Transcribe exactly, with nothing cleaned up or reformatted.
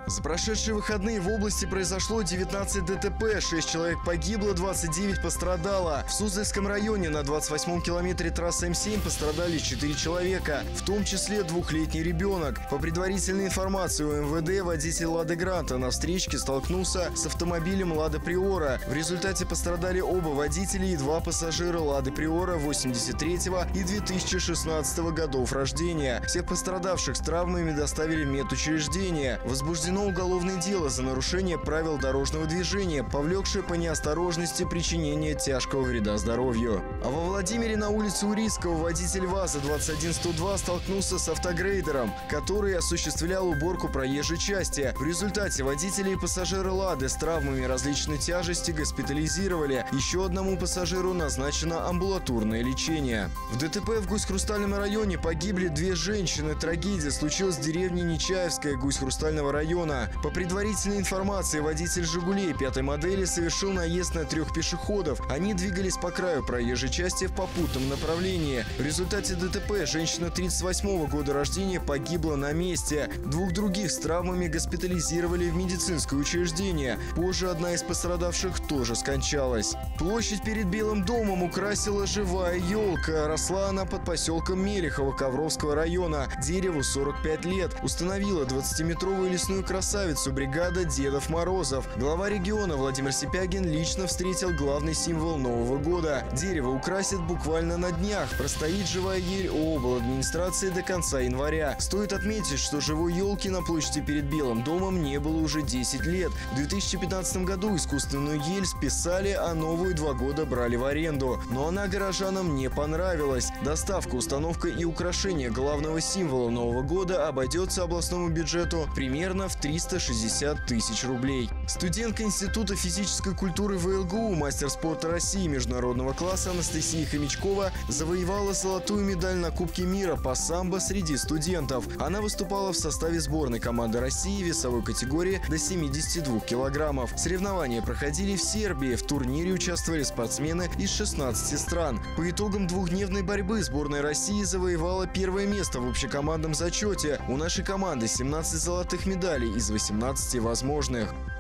За прошедшие выходные в области произошло девятнадцать ДТП, шесть человек погибло, двадцать девять пострадало. В Суздальском районе на двадцать восьмом километре трассы М семь пострадали четыре человека, в том числе двухлетний ребенок. По предварительной информации у Эм Вэ Дэ, водитель Лады Гранта на встречке столкнулся с автомобилем Лада Приора. В результате пострадали оба водителя и два пассажира Лады Приора восемьдесят третьего и две тысячи шестнадцатого годов рождения. Всех пострадавших с травмами доставили в медучреждение. Возбуждено уголовное дело за нарушение правил дорожного движения, повлекшее по неосторожности причинение тяжкого вреда здоровью. А во Владимире на улице Урицкого водитель ВАЗа двадцать один сто два столкнулся с автогрейдером, который осуществлял уборку проезжей части. В результате водители и пассажиры Лады с травмами различной тяжести госпитализировали. Еще одному пассажиру назначено амбулаторное лечение. В ДТП в Гусь-Хрустальном районе погибли две женщины. Трагедия случилась в деревне Нечаевская Гусь-Хрустального района. По предварительной информации, водитель «Жигулей» пятой модели совершил наезд на трех пешеходов. Они двигались по краю проезжей части в попутном направлении. В результате ДТП женщина тридцать восьмого года рождения погибла на месте. Двух других с травмами госпитализировали в медицинское учреждение. Позже одна из пострадавших тоже скончалась. Площадь перед Белым домом украсила живая елка. Росла она под поселком Мелехово Ковровского района. Дереву сорок пять лет. Установила двадцатиметровую лесную красавицу бригада Дедов Морозов. Глава региона Владимир Сипягин лично встретил главный символ Нового года. Дерево украсят буквально на днях. Простоит живая ель у обладминистрации до конца января. Стоит отметить, что живой елки на площади перед Белым домом не было уже десять лет. В две тысячи пятнадцатом году искусственную ель списали, а новую два года брали в аренду. Но она горожанам не понравилась. Доставка, установка и украшение главного символа Нового года обойдется областному бюджету примерно в триста шестьдесят тысяч рублей. Студентка Института физической культуры вэ эл гэ у, мастер спорта России международного класса Анастасия Хомячкова завоевала золотую медаль на Кубке мира по самбо среди студентов. Она выступала в составе сборной команды России весовой категории до семидесяти двух килограммов. Соревнования проходили в Сербии. В турнире участвовали спортсмены из шестнадцати стран. По итогам двухдневной борьбы сборная России завоевала первое место в общекомандном зачете. У нашей команды семнадцать золотых медалей из восемнадцати возможных.